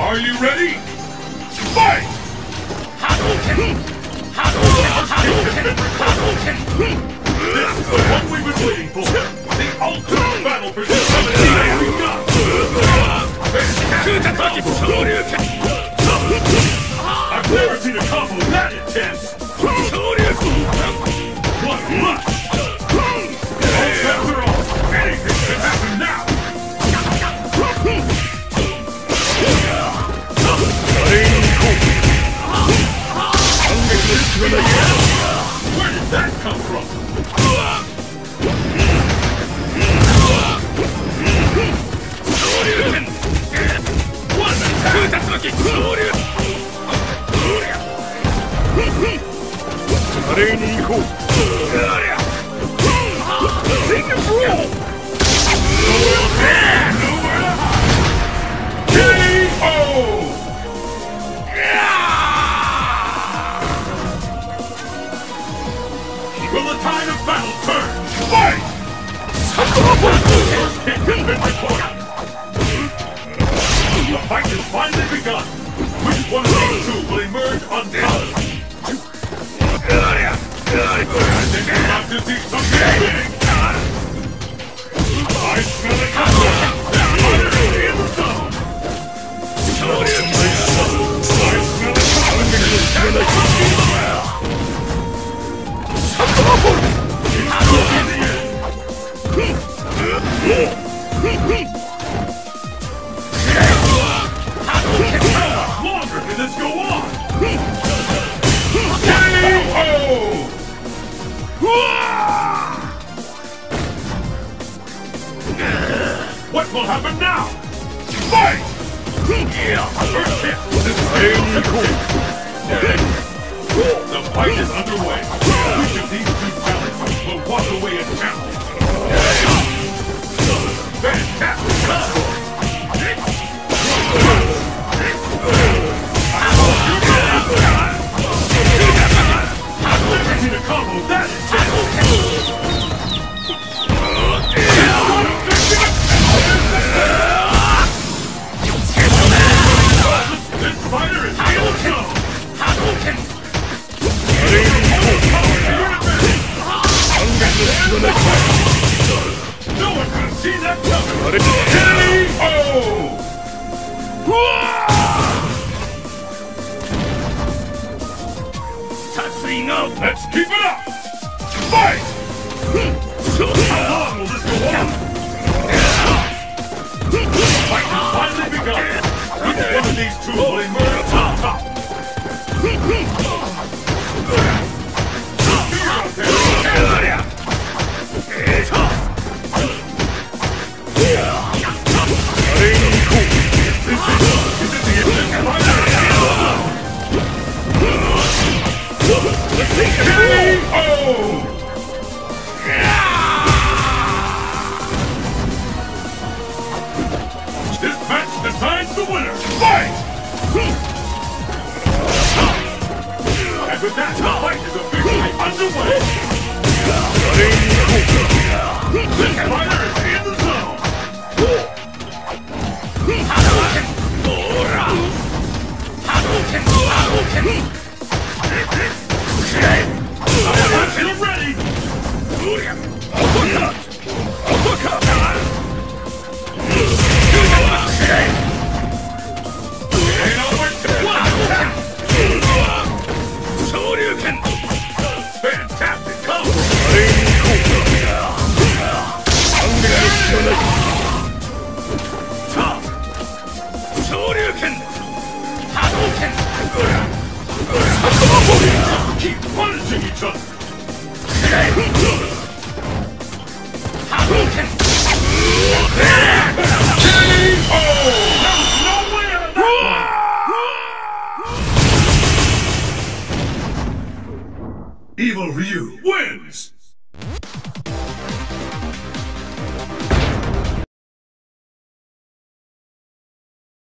Are you ready? Fight! Hadouken! Hadouken! Hadouken! This is the one we've been waiting for. The ultimate battle for the 17 I've never seen a combo that intense! What a rush! All bets are off! Anything can happen now! Where did that come from? What an attack! Will the tide of battle turn? Fight! First hit has been recorded. The fight has finally begun. Which one of these two will emerge on top? I think we're about to see something big. I smell it coming. That fighter is in the zone. I smell it coming. How longer can this go on? What will happen now? Fight! First hit. The fight is underway. Which of these two challengers will walk away as champion? Fantastic combo! I've never seen a combo that intense! This fighter is in the zone! No one could have seen that coming! Let's keep it up! Fight! How long will this go on? The fight has finally begun! Which one of these two will emerge on top? This match decides the winner! Fight! And with that, the fight is officially underway! This fighter is in the zone! You're ready! Fantastic combo! Keep punishing each other! E.ryu wins!